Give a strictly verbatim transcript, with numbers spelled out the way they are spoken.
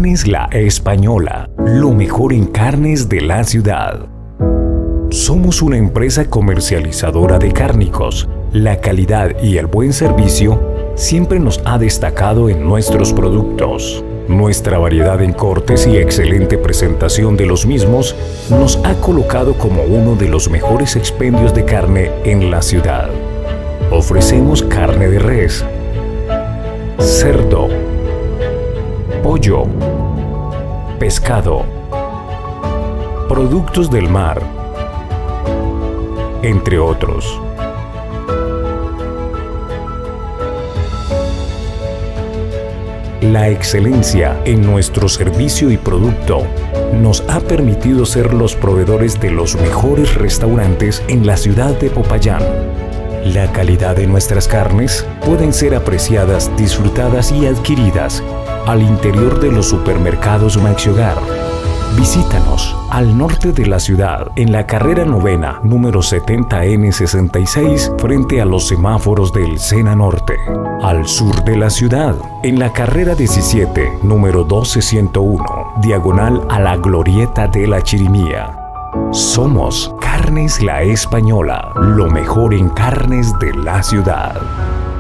Carnes La Española, lo mejor en carnes de la ciudad. Somos una empresa comercializadora de cárnicos. La calidad y el buen servicio siempre nos ha destacado en nuestros productos. Nuestra variedad en cortes y excelente presentación de los mismos nos ha colocado como uno de los mejores expendios de carne en la ciudad. Ofrecemos carne de res, cerdo, pollo, pescado, productos del mar, entre otros. La excelencia en nuestro servicio y producto nos ha permitido ser los proveedores de los mejores restaurantes en la ciudad de Popayán. La calidad de nuestras carnes pueden ser apreciadas, disfrutadas y adquiridas al interior de los supermercados Maxi Hogar. Visítanos al norte de la ciudad, en la carrera novena, número setenta N sesenta y seis, frente a los semáforos del Sena Norte. Al sur de la ciudad, en la carrera diecisiete, número doce ciento uno, diagonal a la glorieta de la Chirimía. Somos Carnes La Española, lo mejor en carnes de la ciudad.